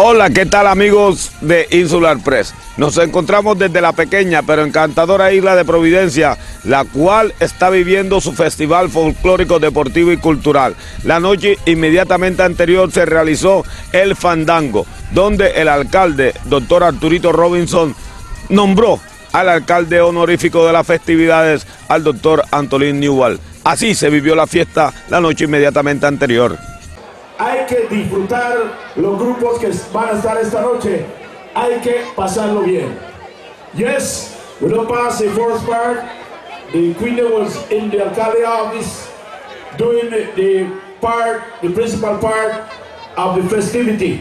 Hola, ¿qué tal amigos de Insular Press? Nos encontramos desde la pequeña pero encantadora isla de Providencia, la cual está viviendo su festival folclórico, deportivo y cultural. La noche inmediatamente anterior se realizó el fandango, donde el alcalde, doctor Arturito Robinson, nombró al alcalde honorífico de las festividades, al doctor Antolín Newell. Así se vivió la fiesta la noche inmediatamente anterior. Hay que disfrutar los grupos que van a estar esta noche. Hay que pasarlo bien. Yes, we don't pass the first part. The Queen was in the alcalde office doing the principal part of the festivity.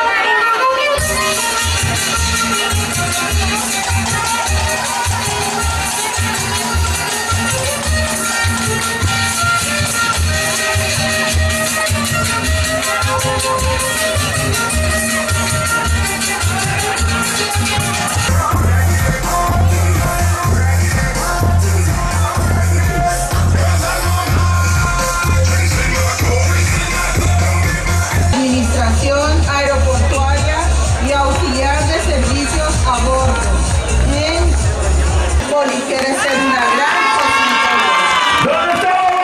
Administración aeroportuaria y auxiliar de servicios a bordo. Bien, Poli, quiere ser una gran hospitalidad. ¿Dónde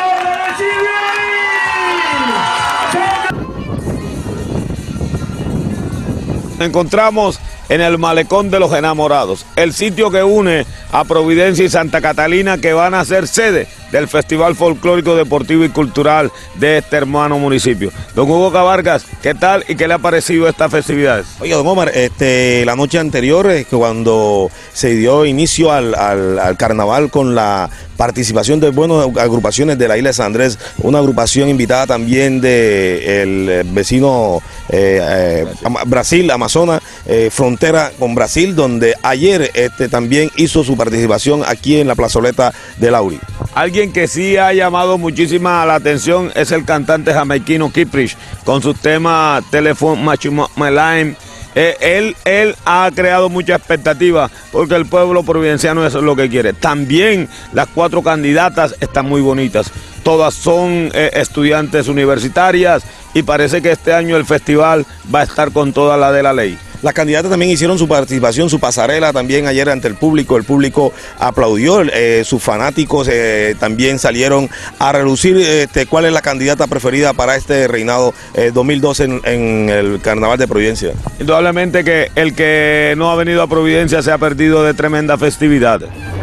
está? Nos encontramos en el Malecón de los Enamorados, el sitio que une a Providencia y Santa Catalina, que van a ser sede del Festival Folclórico, Deportivo y Cultural de este hermano municipio. Don Hugo Cabargas, ¿qué tal y qué le ha parecido estas festividades? Oiga, don Omar, la noche anterior, cuando se dio inicio al carnaval con la participación de buenas agrupaciones de la isla de San Andrés, una agrupación invitada también del vecino Brasil, Amazonas, frontera con Brasil, donde ayer también hizo su participación aquí en la plazoleta de Lauri. Alguien que sí ha llamado muchísima la atención es el cantante jamaiquino Kiprich, con su tema Telephone My Line. Él ha creado mucha expectativa porque el pueblo providenciano eso es lo que quiere. También las 4 candidatas están muy bonitas. Todas son estudiantes universitarias y parece que este año el festival va a estar con toda la de la ley. Las candidatas también hicieron su participación, su pasarela también ayer ante el público aplaudió, sus fanáticos también salieron a relucir cuál es la candidata preferida para este reinado 2012 en el Carnaval de Providencia. Indudablemente que el que no ha venido a Providencia se ha perdido de tremenda festividad.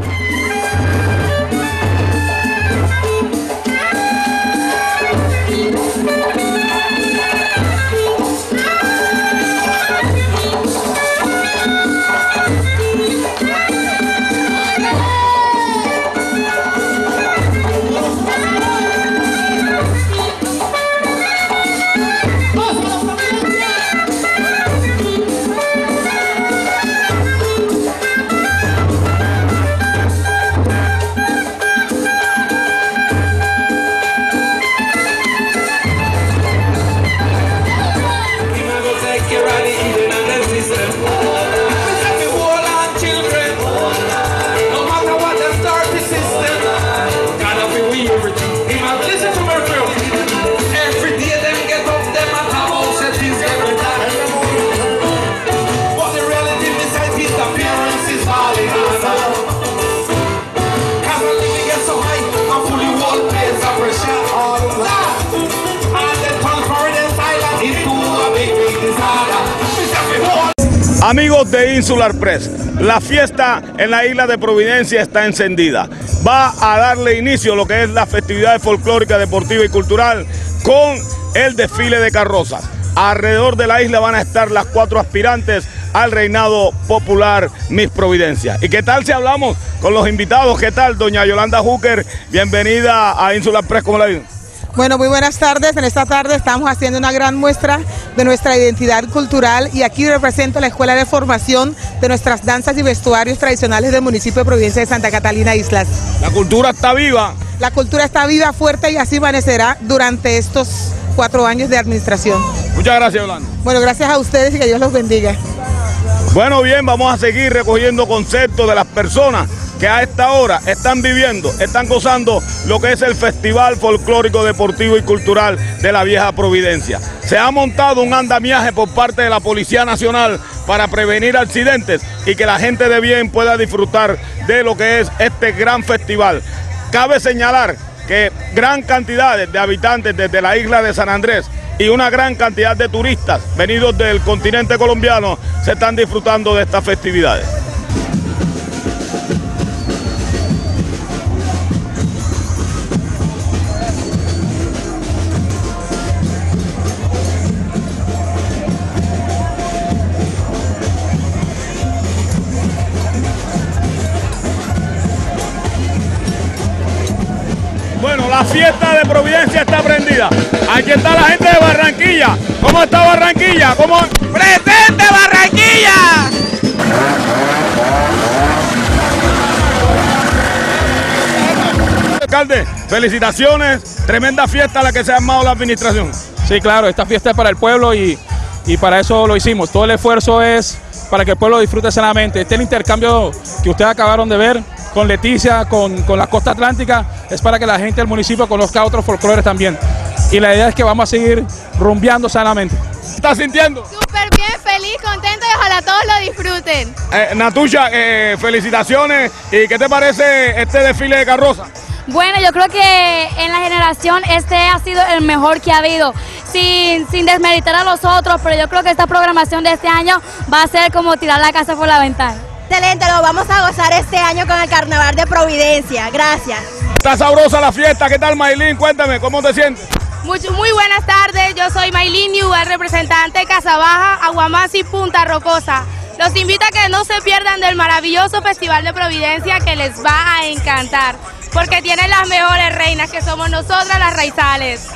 Amigos de Insular Press, la fiesta en la isla de Providencia está encendida. Va a darle inicio a lo que es la festividad folclórica, deportiva y cultural con el desfile de carrozas. Alrededor de la isla van a estar las 4 aspirantes al reinado popular Miss Providencia. ¿Y qué tal si hablamos con los invitados? ¿Qué tal, doña Yolanda Hooker? Bienvenida a Insular Press, ¿cómo la ven? Bueno, muy buenas tardes. En esta tarde estamos haciendo una gran muestra de nuestra identidad cultural y aquí represento la Escuela de Formación de nuestras danzas y vestuarios tradicionales del municipio de Providencia de Santa Catalina Islas. La cultura está viva. La cultura está viva, fuerte y así permanecerá durante estos 4 años de administración. Muchas gracias, Yolanda. Bueno, gracias a ustedes y que Dios los bendiga. Bueno, bien, vamos a seguir recogiendo conceptos de las personas que a esta hora están viviendo, están gozando lo que es el Festival Folclórico Deportivo y Cultural de la Vieja Providencia. Se ha montado un andamiaje por parte de la Policía Nacional para prevenir accidentes y que la gente de bien pueda disfrutar de lo que es este gran festival. Cabe señalar que gran cantidad de habitantes desde la isla de San Andrés y una gran cantidad de turistas venidos del continente colombiano se están disfrutando de estas festividades. Bueno, la fiesta de Providencia está prendida. Aquí está la gente de Barranquilla. ¿Cómo está Barranquilla? ¿Cómo? ¡Presente Barranquilla! Alcalde, felicitaciones. Tremenda fiesta la que se ha armado la administración. Sí, claro, esta fiesta es para el pueblo y para eso lo hicimos. Todo el esfuerzo es para que el pueblo disfrute sanamente. Este es el intercambio que ustedes acabaron de ver con Leticia, con la costa atlántica, es para que la gente del municipio conozca otros folclores también. Y la idea es que vamos a seguir rumbeando sanamente. ¿Qué estás sintiendo? Súper bien, feliz, contento y ojalá todos lo disfruten. Natucha, felicitaciones. ¿Y qué te parece este desfile de carroza? Bueno, yo creo que en la generación este ha sido el mejor que ha habido, sin desmeritar a los otros, pero yo creo que esta programación de este año va a ser como tirar la casa por la ventana. Excelente, lo vamos a gozar este año con el Carnaval de Providencia. Gracias. Está sabrosa la fiesta. ¿Qué tal, Maylin? Cuéntame, ¿cómo te sientes? Muy buenas tardes, yo soy Maylin Newell, representante de Casabaja, Aguamasi, Punta Rocosa. Los invito a que no se pierdan del maravilloso Festival de Providencia que les va a encantar, porque tienen las mejores reinas que somos nosotras las raizales.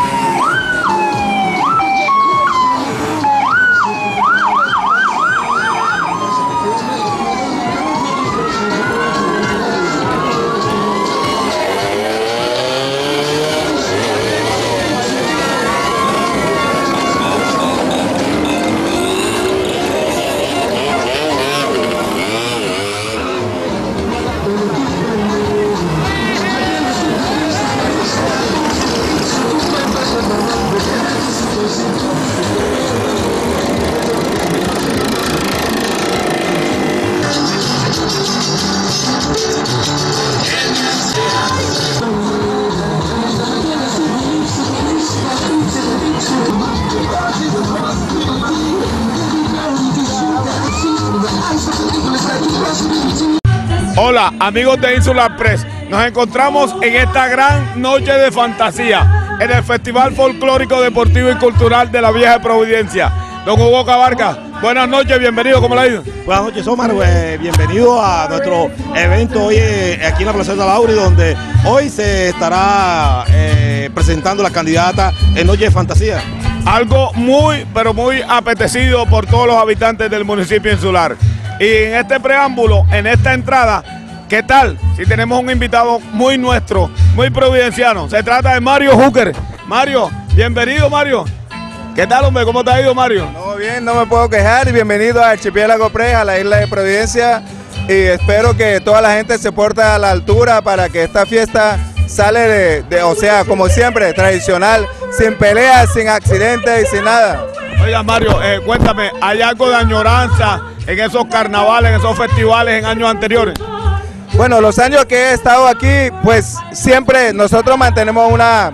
Hola, amigos de Insular Press. Nos encontramos en esta gran noche de fantasía en el Festival Folclórico Deportivo y Cultural de la Vieja Providencia. Don Hugo Cabarca, buenas noches, bienvenido, ¿cómo le ha ido? Buenas noches, Omar, bienvenido a nuestro evento hoy aquí en la Plaza de Lauri, donde hoy se estará presentando la candidata en Noche de Fantasía. Algo muy, pero muy apetecido por todos los habitantes del municipio insular. Y en este preámbulo, en esta entrada, ¿qué tal? Si tenemos un invitado muy nuestro, muy providenciano. Se trata de Mario Hooker. Mario, bienvenido, Mario. ¿Qué tal, hombre? ¿Cómo te ha ido, Mario? Todo bien, no me puedo quejar. Y bienvenido a Archipiélago Press, a la isla de Providencia. Y espero que toda la gente se porte a la altura para que esta fiesta sale o sea, como siempre, tradicional, sin peleas, sin accidentes y sin nada. Oiga, Mario, cuéntame, ¿hay algo de añoranza en esos carnavales, en esos festivales en años anteriores? Bueno, los años que he estado aquí, pues siempre nosotros mantenemos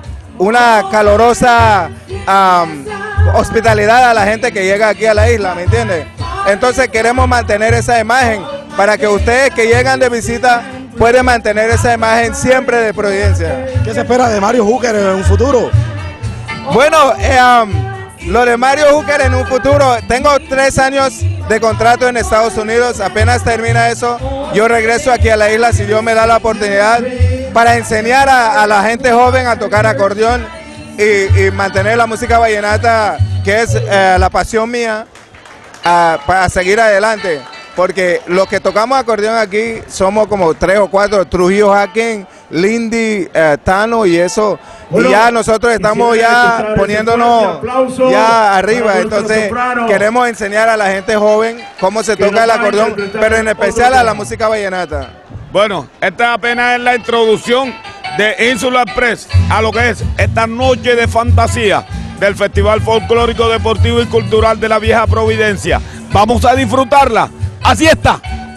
una calorosa hospitalidad a la gente que llega aquí a la isla, ¿me entiendes? Entonces queremos mantener esa imagen para que ustedes que llegan de visita pueden mantener esa imagen siempre de Providencia. ¿Qué se espera de Mario Hooker en un futuro? Bueno, lo de Mario Hooker en un futuro, tengo 3 años de contrato en Estados Unidos, apenas termina eso, yo regreso aquí a la isla si Dios me da la oportunidad para enseñar a la gente joven a tocar acordeón y mantener la música vallenata, que es la pasión mía, para seguir adelante, porque los que tocamos acordeón aquí somos como 3 o 4, Trujillo Hacking, Lindy, Tano y eso, y ya nosotros estamos ya poniéndonos ya arriba, entonces queremos enseñar a la gente joven cómo se toca el acordeón, pero en especial a la música vallenata. Bueno, esta apenas es la introducción de Insular Press a lo que es esta noche de fantasía del Festival Folclórico Deportivo y Cultural de la Vieja Providencia. Vamos a disfrutarla. Así está.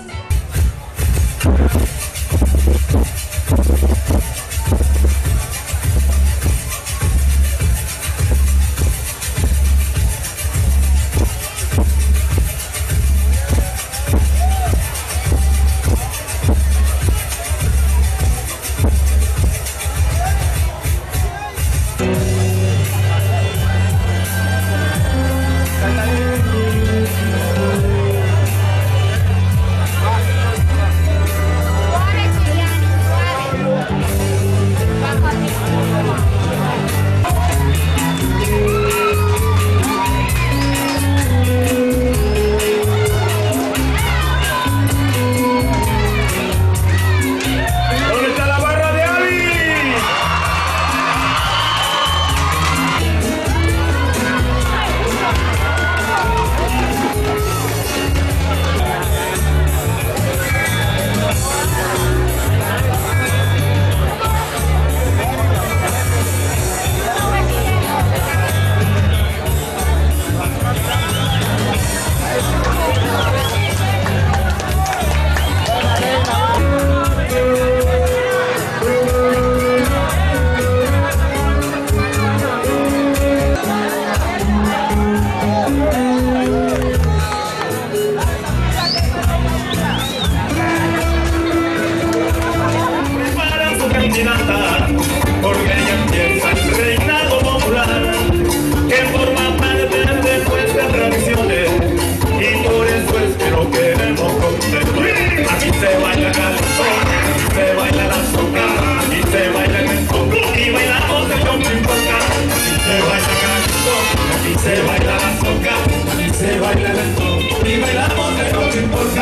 Porque ya empieza el reinado popular, que forma parte de nuestras tradiciones, y por eso es que lo queremos conservar. Aquí se baila calzón, se baila la soca, aquí se baila el son, y bailamos el hombre importa. Aquí se baila calzón, aquí se baila la soca, aquí se baila el son, y bailamos el hombre importa.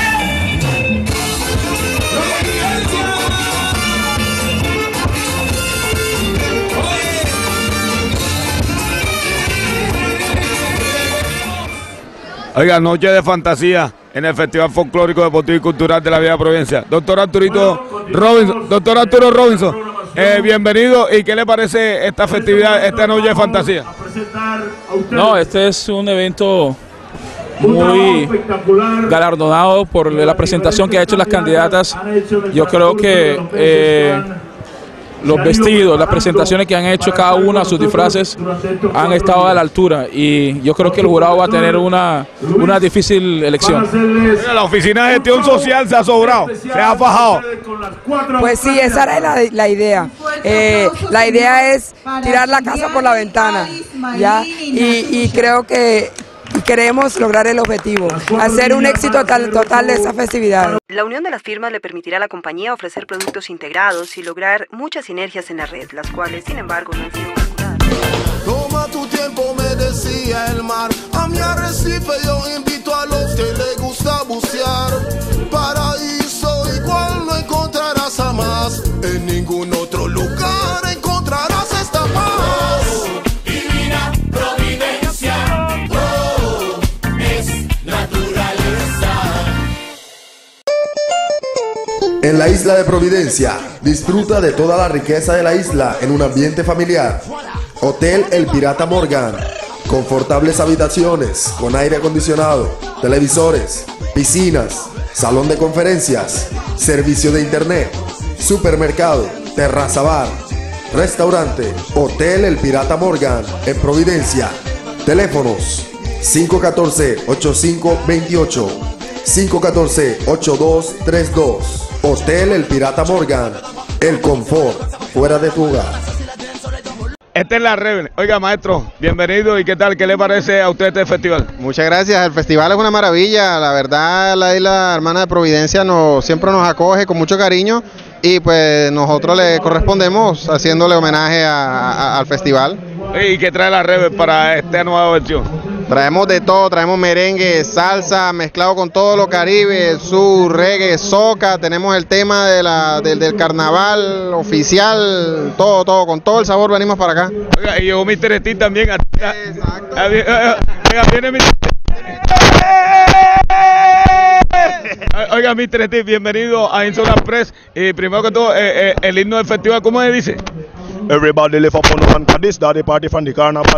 Oiga, noche de fantasía en el Festival Folclórico Deportivo y Cultural de la Vieja Providencia. Doctor Arturito Robinson, doctor Arturo Robinson, bienvenido. ¿Y qué le parece esta festividad, esta noche de fantasía? No, este es un evento muy galardonado por la presentación que ha hecho las candidatas. Yo creo que los vestidos, las presentaciones que han hecho cada una, sus disfraces, han estado a la altura, y yo creo que el jurado va a tener una difícil elección. La oficina de gestión social se ha sobrado, se ha fajado. Pues sí, esa era la idea. La idea es tirar la casa por la ventana, ¿ya? Y creo que queremos lograr el objetivo, hacer un éxito total de esa festividad. La unión de las firmas le permitirá a la compañía ofrecer productos integrados y lograr muchas sinergias en la red, las cuales, sin embargo, no han sido calculadas. Toma tu tiempo, me decía el mar, a mi arrecife yo invito a los que les gusta bucear. Paraíso igual no encontrarás jamás, en ningún otro lugar encontrarás esta paz. Divina Providencia. En la isla de Providencia, disfruta de toda la riqueza de la isla en un ambiente familiar. Hotel El Pirata Morgan, confortables habitaciones con aire acondicionado, televisores, piscinas, salón de conferencias, servicio de internet, supermercado, terraza bar, restaurante. Hotel El Pirata Morgan en Providencia. Teléfonos 514-8528, 514-8232. Hotel El Pirata Morgan, el confort fuera de tu hogar. Esta es la red. Oiga, maestro, bienvenido. ¿Y qué tal? ¿Qué le parece a usted este festival? Muchas gracias. El festival es una maravilla. La verdad, la isla hermana de Providencia siempre nos acoge con mucho cariño, y pues nosotros le correspondemos haciéndole homenaje al festival. ¿Y qué trae la red para esta nueva versión? Traemos de todo, traemos merengue, salsa, mezclado con todo lo caribe, sur, reggae, soca, tenemos el tema del carnaval oficial, todo, con todo el sabor venimos para acá. Oiga, y llegó Mr. Steve también. Viene Oiga, Mr. Steve, bienvenido a Insular Press. Y primero que todo, el himno del festival, ¿cómo se dice? Everybody lift up on one, cause this the party from the carnival.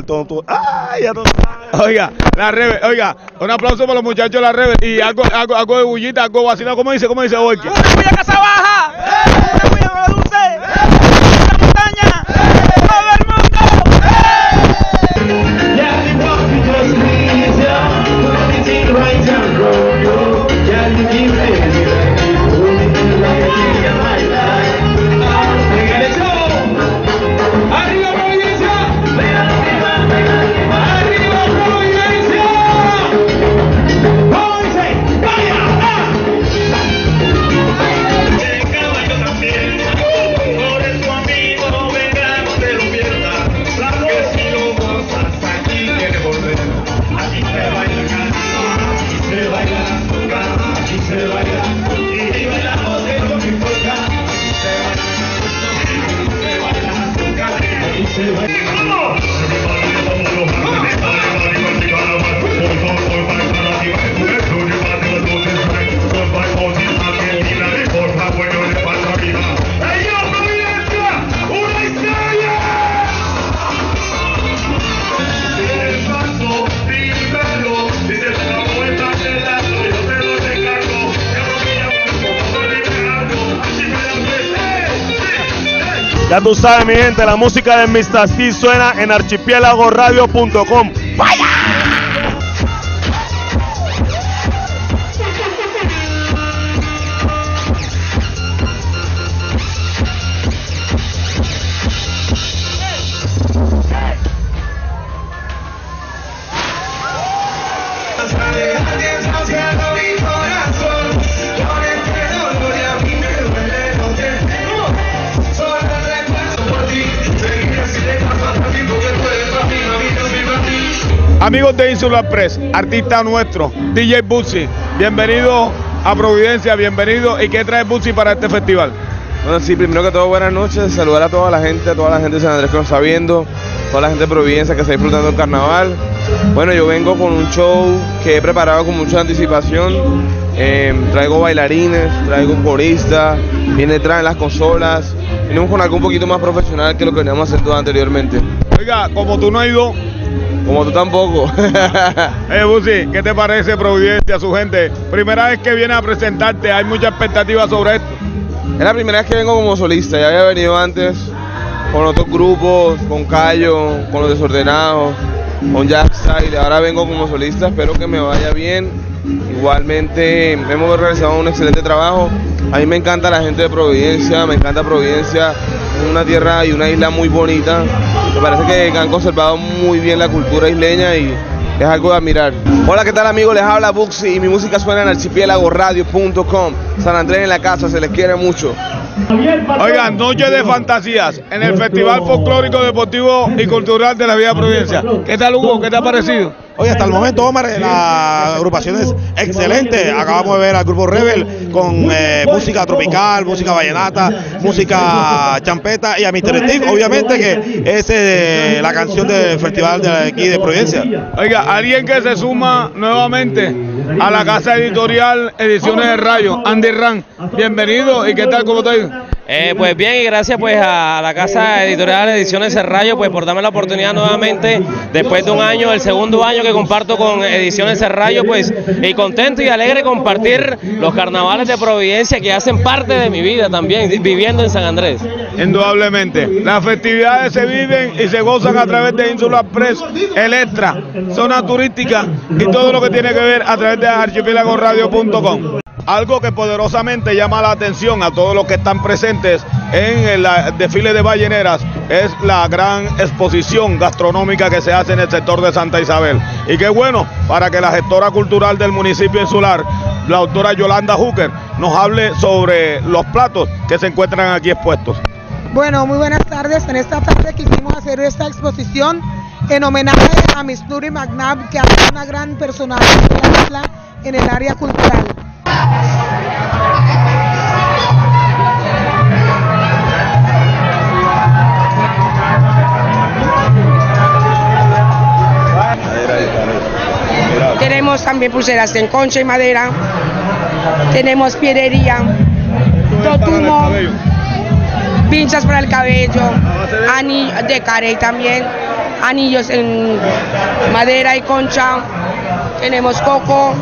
Oiga, la Rebel, oiga, un aplauso para los muchachos de la Rebel y algo de bullita, algo vacilado. ¿Cómo dice Orque? ¡Una bulla Casa Baja! ¡Una bulla Nueva Dulce! ¡Una montaña! ¡Todo el mundo! Ya tú sabes, mi gente, la música de Mr. Steve suena en archipiélagoradio.com. ¡Vaya! Amigos de Insular Press, artista nuestro, DJ Bootsy, bienvenido a Providencia, bienvenido. ¿Y qué trae Bootsy para este festival? Bueno, sí, primero que todo, buenas noches, saludar a toda la gente de San Andrés que nos está viendo, toda la gente de Providencia que está disfrutando del carnaval. Bueno, yo vengo con un show que he preparado con mucha anticipación, traigo bailarines, traigo un corista, traen las consolas, venimos con algo un poquito más profesional que lo que veníamos haciendo anteriormente. Oiga, como tú no has ido... Como tú tampoco. Bootsy, ¿qué te parece Providencia, su gente? Primera vez que vienes a presentarte, hay mucha expectativa sobre esto. Es la primera vez que vengo como solista, ya había venido antes con otros grupos, con Cayo, con Los Desordenados, con Jack Style, ahora vengo como solista, espero que me vaya bien. Igualmente hemos realizado un excelente trabajo. A mí me encanta la gente de Providencia, me encanta Providencia, es una tierra y una isla muy bonita. Me parece que han conservado muy bien la cultura isleña y es algo de admirar. Hola, ¿qué tal, amigos? Les habla Bootsy y mi música suena en archipiélagoradio.com. San Andrés en la casa, se les quiere mucho. Oigan, Noche de Fantasías en el Festival Folclórico, Deportivo y Cultural de la Villa Providencia. ¿Qué tal, Hugo? ¿Qué te ha parecido? Oye, hasta el momento, Omar, la agrupación es excelente. Acabamos de ver al grupo Rebel con música tropical, música vallenata, música champeta, y a Mr. Steve, obviamente, que es la canción del festival de aquí de Providencia. Oiga, alguien que se suma nuevamente a la casa editorial Ediciones del Rayo, Andy Ran, bienvenido. ¿Y qué tal? ¿Cómo te ha ido? Pues bien, y gracias pues a la casa editorial Ediciones El Rayo pues por darme la oportunidad nuevamente después de un año, el segundo año que comparto con Ediciones El Rayo, pues y contento y alegre compartir los carnavales de Providencia que hacen parte de mi vida también, viviendo en San Andrés. Indudablemente, las festividades se viven y se gozan a través de Insular Press, el extra, zona turística y todo lo que tiene que ver a través de archipiélagoradio.com. Algo que poderosamente llama la atención a todos los que están presentes en el desfile de balleneras es la gran exposición gastronómica que se hace en el sector de Santa Isabel. Y qué bueno para que la gestora cultural del municipio insular, la doctora Yolanda Hooker, nos hable sobre los platos que se encuentran aquí expuestos. Bueno, muy buenas tardes. En esta tarde quisimos hacer esta exposición en homenaje a Miss Nuri McNabb, que ha sido una gran personalidad de la isla en el área cultural. Tenemos también pulseras en concha y madera, tenemos piedrería, totumo, pinzas para el cabello, anillos de carey también, anillos en madera y concha, tenemos coco,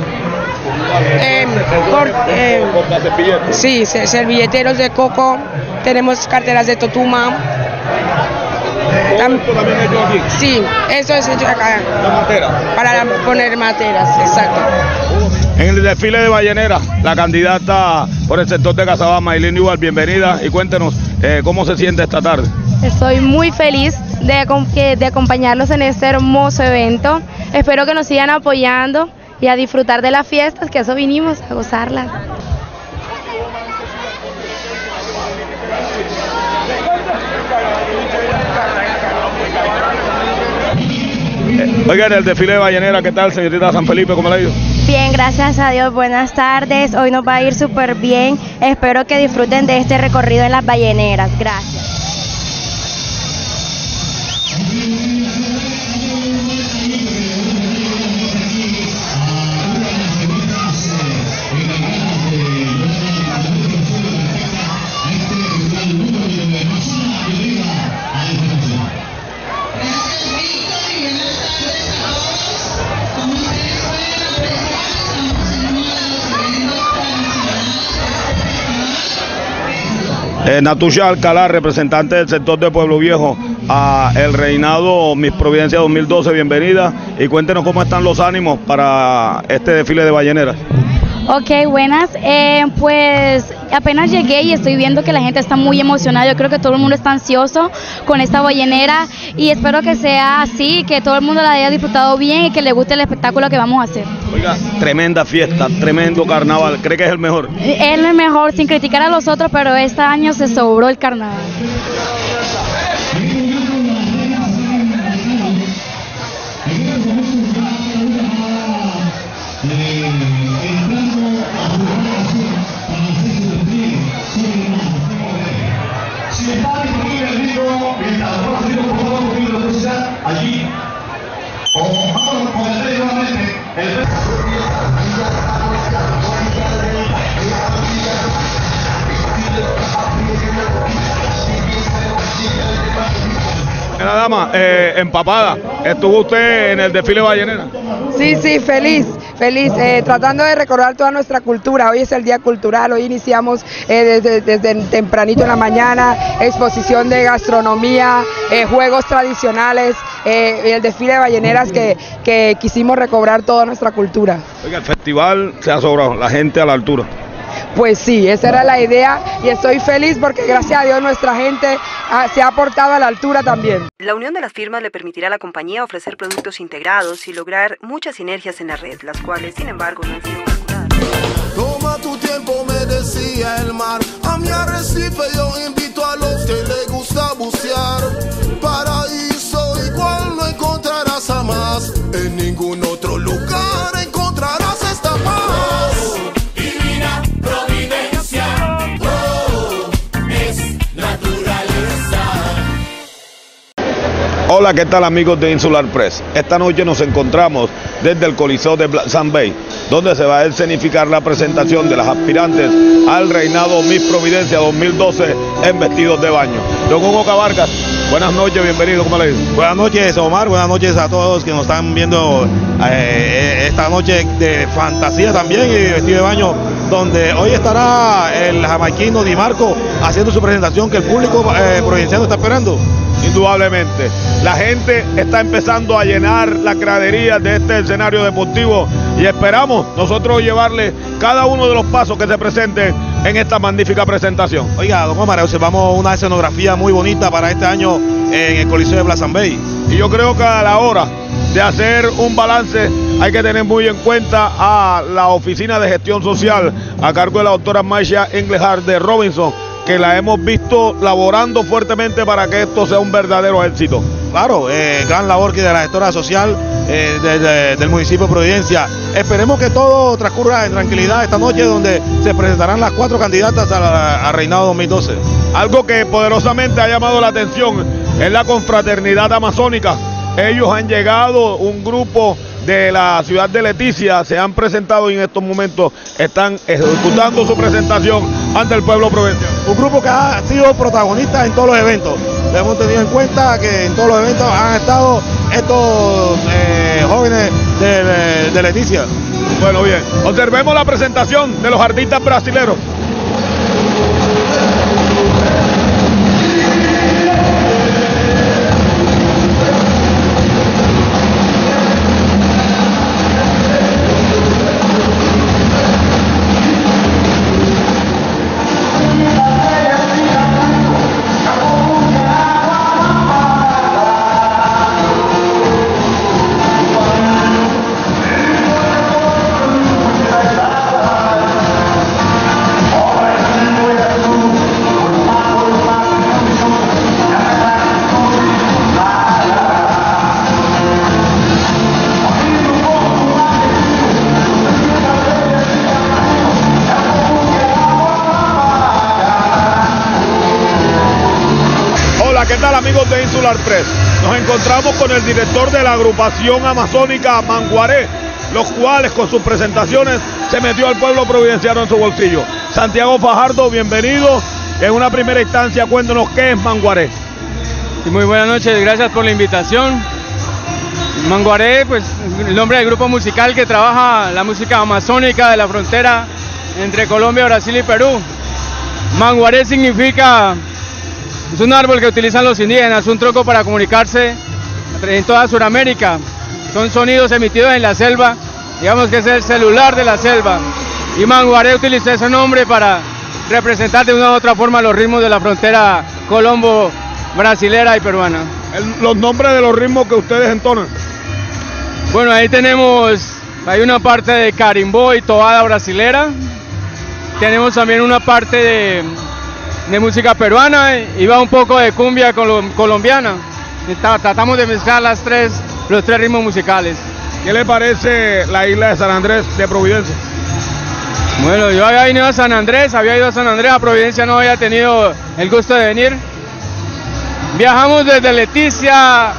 sí, servilleteros de coco, tenemos carteras de totuma. Sí, eso es hecho acá. Para poner materas, exacto. En el desfile de ballenera, la candidata por el sector de Casabaja, Maylin Newell, bienvenida y cuéntenos cómo se siente esta tarde. Estoy muy feliz de acompañarlos en este hermoso evento. Espero que nos sigan apoyando y a disfrutar de las fiestas, que a eso vinimos, a gozarlas. Oigan, el desfile de ballenera, ¿qué tal, señorita San Felipe? ¿Cómo le ha ido? Bien, gracias a Dios, buenas tardes. Hoy nos va a ir súper bien. Espero que disfruten de este recorrido en las balleneras. Gracias. Natucha Alcalá, representante del sector de Pueblo Viejo, a el reinado Miss Providencia 2012, bienvenida y cuéntenos cómo están los ánimos para este desfile de balleneras. Ok, buenas, pues apenas llegué y estoy viendo que la gente está muy emocionada. Yo creo que todo el mundo está ansioso con esta ballenera y espero que sea así, que todo el mundo la haya disfrutado bien y que le guste el espectáculo que vamos a hacer. Oiga, tremenda fiesta, tremendo carnaval, ¿cree que es el mejor? Es el mejor, sin criticar a los otros, pero este año se sobró el carnaval. Allí, vamos con el rey nuevamente. Mira, dama, empapada, ¿estuvo usted en el desfile ballenera? Sí, feliz, tratando de recordar toda nuestra cultura. Hoy es el día cultural, hoy iniciamos desde tempranito en la mañana, exposición de gastronomía, juegos tradicionales, el desfile de balleneras que quisimos recobrar toda nuestra cultura. Oiga, el festival se ha sobrado, la gente a la altura. Pues sí, esa era la idea y estoy feliz porque gracias a Dios nuestra gente se ha aportado a la altura también. La unión de las firmas le permitirá a la compañía ofrecer productos integrados y lograr muchas sinergias en la red, las cuales, sin embargo, no han sido calculadas. Toma tu tiempo, me decía el mar. A mi arrecife yo invito a los que les gusta bucear. Paraíso igual no encontrarás jamás. En ningún otro lugar encontrarás esta paz. Divina providencia, es naturaleza. Hola, ¿qué tal, amigos de Insular Press? Esta noche nos encontramos desde el Coliseo de San Bay, donde se va a escenificar la presentación de las aspirantes al reinado Miss Providencia 2012 en vestidos de baño. Don Hugo Vargas, buenas noches, bienvenido, ¿cómo le digo? Buenas noches, Omar, buenas noches a todos que nos están viendo esta noche de fantasía también y de vestido de baño, donde hoy estará el jamaiquino Di Marco haciendo su presentación que el público provinciano está esperando. Indudablemente, la gente está empezando a llenar las graderías de este escenario deportivo y esperamos nosotros llevarle cada uno de los pasos que se presenten en esta magnífica presentación. Oiga, don Omar, observamos una escenografía muy bonita para este año en el Coliseo de San Bay. Y yo creo que a la hora de hacer un balance hay que tener muy en cuenta a la Oficina de Gestión Social a cargo de la doctora Marcia Englehart de Robinson, que la hemos visto laborando fuertemente para que esto sea un verdadero éxito. Claro, gran labor que de la gestora social del municipio de Providencia. Esperemos que todo transcurra en tranquilidad esta noche, donde se presentarán las 4 candidatas al reinado 2012. Algo que poderosamente ha llamado la atención es la confraternidad amazónica Ellos han llegado, un grupo de la ciudad de Leticia, se han presentado y en estos momentos están ejecutando su presentación ante el pueblo provinciano. Un grupo que ha sido protagonista en todos los eventos. Hemos tenido en cuenta que en todos los eventos han estado estos jóvenes de Leticia. Bueno, bien, observemos la presentación de los artistas brasileños. ¿Qué tal, amigos de Insular Press? Nos encontramos con el director de la agrupación amazónica Manguaré, los cuales con sus presentaciones se metió al pueblo providenciano en su bolsillo. Santiago Fajardo, bienvenido. En una primera instancia, cuéntanos qué es Manguaré. Sí, muy buenas noches, gracias por la invitación. Manguaré, pues el nombre del grupo musical que trabaja la música amazónica de la frontera entre Colombia, Brasil y Perú. Manguaré significa... es un árbol que utilizan los indígenas, un tronco para comunicarse en toda Sudamérica. Son sonidos emitidos en la selva, digamos que es el celular de la selva. Y Manguaré utilizó ese nombre para representar de una u otra forma los ritmos de la frontera colombo-brasilera y peruana. Los nombres de los ritmos que ustedes entonan. Bueno, ahí hay una parte de carimbó y toada brasilera. Tenemos también una parte de música peruana y va un poco de cumbia colombiana. Tratamos de mezclar los tres ritmos musicales. ¿Qué le parece la isla de San Andrés de Providencia? Bueno, yo había ido a San Andrés, a Providencia no había tenido el gusto de venir. Viajamos desde Leticia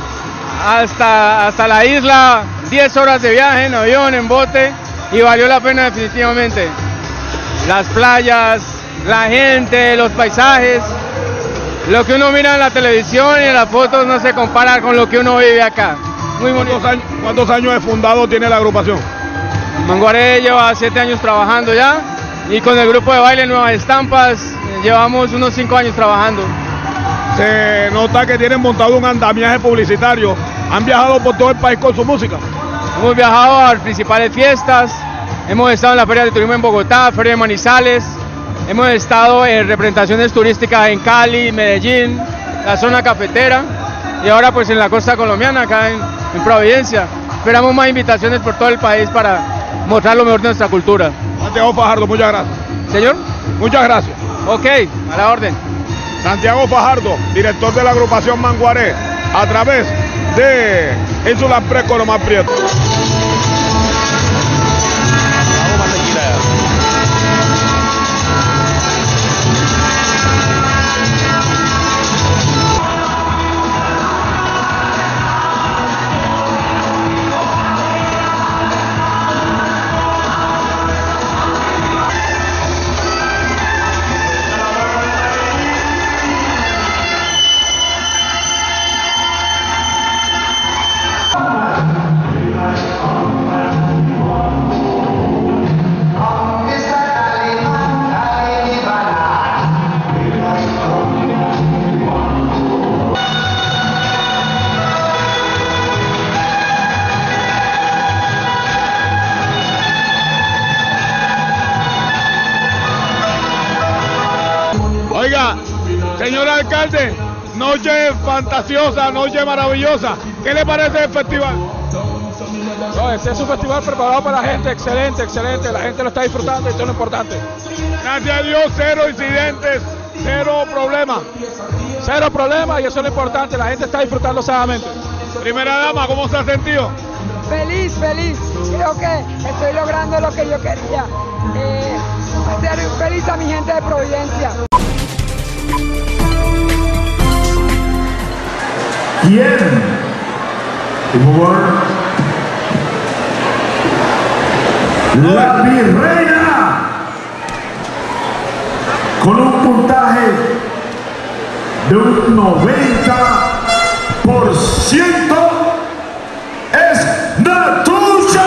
hasta la isla, 10 horas de viaje en avión, en bote, y valió la pena definitivamente. Las playas, la gente, los paisajes, lo que uno mira en la televisión y en las fotos no se compara con lo que uno vive acá. Muy bonito. ¿Cuántos años de fundado tiene la agrupación? Manguaré lleva 7 años trabajando ya, y con el grupo de baile Nuevas Estampas llevamos unos 5 años trabajando. Se nota que tienen montado un andamiaje publicitario. ¿Han viajado por todo el país con su música? Hemos viajado a las principales fiestas, hemos estado en la Feria de Turismo en Bogotá, Feria de Manizales. Hemos estado en representaciones turísticas en Cali, Medellín, la zona cafetera y ahora pues en la costa colombiana, acá en Providencia. Esperamos más invitaciones por todo el país para mostrar lo mejor de nuestra cultura. Santiago Fajardo, muchas gracias. Señor. Muchas gracias. Ok, a la orden. Santiago Fajardo, director de la agrupación Manguaré, a través de Insular Press con Omar Prieto. Oiga, señor alcalde, noche fantasiosa, noche maravillosa. ¿Qué le parece el festival? No, este es un festival preparado para la gente, excelente, excelente. La gente lo está disfrutando y esto es lo importante. Gracias a Dios, cero incidentes, cero problemas. Cero problemas y eso es lo importante, la gente está disfrutando sanamente. Primera dama, ¿cómo se ha sentido? Feliz, feliz. Creo que estoy logrando lo que yo quería. Hacer feliz a mi gente de Providencia. Bien, La virreina con un puntaje de un 90% es Natusha.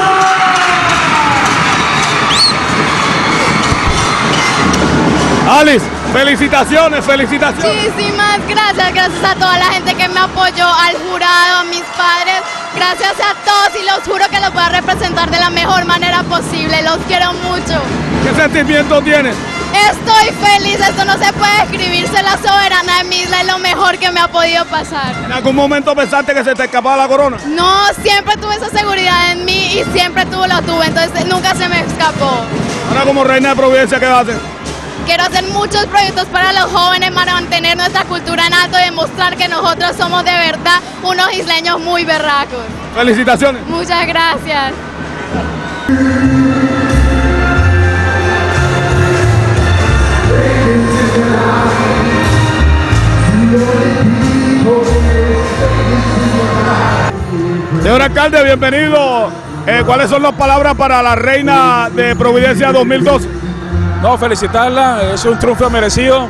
Alice, felicitaciones, felicitaciones. Muchísimas gracias, gracias a toda la gente que me apoyó, al jurado, a mis padres, gracias a todos y los juro que los voy a representar de la mejor manera posible, los quiero mucho. ¿Qué sentimiento tienes? Estoy feliz, esto no se puede escribir, soy la soberana de mi isla, es lo mejor que me ha podido pasar. ¿En algún momento pensaste que se te escapaba la corona? No, siempre tuve esa seguridad en mí y siempre lo tuve, entonces nunca se me escapó. Ahora como reina de Providencia, ¿qué vas a hacer? Quiero hacer muchos proyectos para los jóvenes, para mantener nuestra cultura en alto y demostrar que nosotros somos de verdad unos isleños muy berracos. Felicitaciones. Muchas gracias. Señor alcalde, bienvenido. ¿Cuáles son las palabras para la reina de Providencia 2012? No, felicitarla, es un triunfo merecido,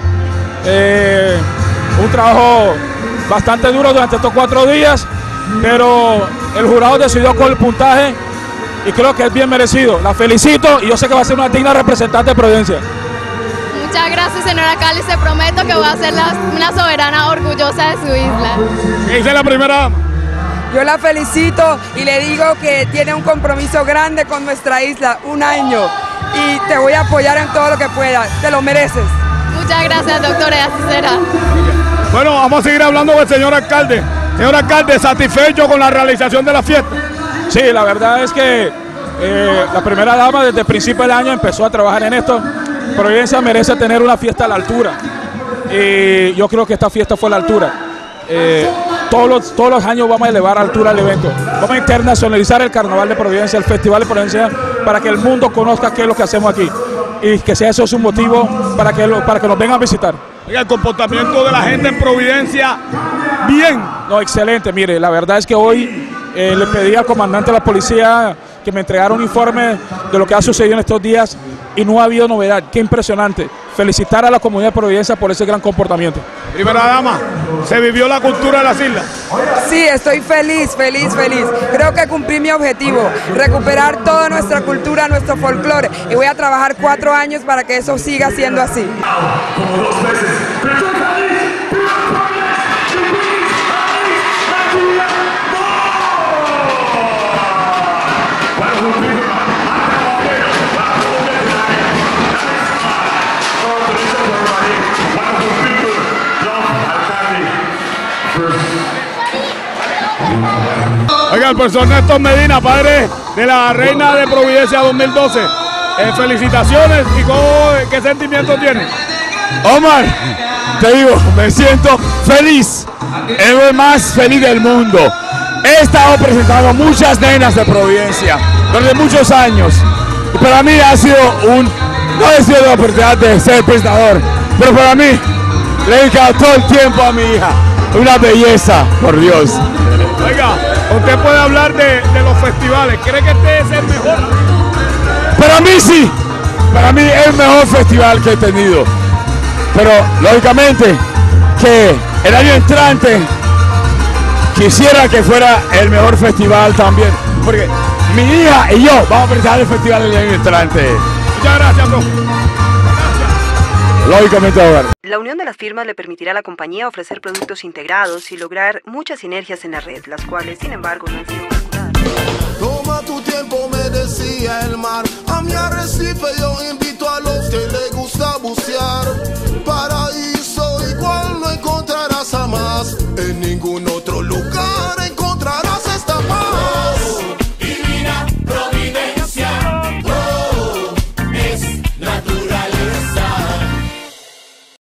un trabajo bastante duro durante estos 4 días, pero el jurado decidió con el puntaje y creo que es bien merecido. La felicito y yo sé que va a ser una digna representante de Providencia. Muchas gracias, señor alcalde, se prometo que voy a ser una soberana orgullosa de su isla. ¿Qué dice la primera dama? Yo la felicito y le digo que tiene un compromiso grande con nuestra isla, 1 año. Y te voy a apoyar en todo lo que pueda, te lo mereces. Muchas gracias, doctora, así será. Bueno, vamos a seguir hablando con el señor alcalde. Señor alcalde, ¿satisfecho con la realización de la fiesta? Sí, la verdad es que la primera dama desde el principio del año empezó a trabajar en esto. Providencia merece tener una fiesta a la altura. Y yo creo que esta fiesta fue a la altura. Todos los años vamos a elevar a altura el evento. Vamos a internacionalizar el Carnaval de Providencia, el Festival de Providencia, para que el mundo conozca qué es lo que hacemos aquí. Y que sea eso un motivo para que nos vengan a visitar. Oiga, el comportamiento de la gente en Providencia, bien. No, excelente. Mire, la verdad es que hoy le pedí al comandante de la policía que me entregara un informe de lo que ha sucedido en estos días y no ha habido novedad. Qué impresionante. Felicitar a la comunidad de Providencia por ese gran comportamiento. Primera dama, ¿se vivió la cultura de las islas? Sí, estoy feliz. Creo que cumplí mi objetivo, recuperar toda nuestra cultura, nuestro folclore. Y voy a trabajar 4 años para que eso siga siendo así. Oiga, el profesor Néstor Medina, padre de la reina de Providencia 2012. Felicitaciones y ¿qué sentimientos tiene? Omar, te digo, me siento feliz, el más feliz del mundo. He estado presentando muchas nenas de Providencia durante muchos años. Y para mí ha sido no he sido la oportunidad de ser presentador, pero para mí le he dedicado todo el tiempo a mi hija. Una belleza, por Dios. Oiga, usted puede hablar de los festivales. ¿Cree que este es el mejor? Para mí sí. Para mí es el mejor festival que he tenido. Pero, lógicamente, que el año entrante quisiera que fuera el mejor festival también. Porque mi hija y yo vamos a presentar el festival el año entrante. Muchas gracias, bro. Lógicamente, ahora. La unión de las firmas le permitirá a la compañía ofrecer productos integrados y lograr muchas sinergias en la red, las cuales, sin embargo, no han sido calculadas. Toma tu tiempo, me decía el mar. A mi arrecife yo invito a los que les gusta bucear para ir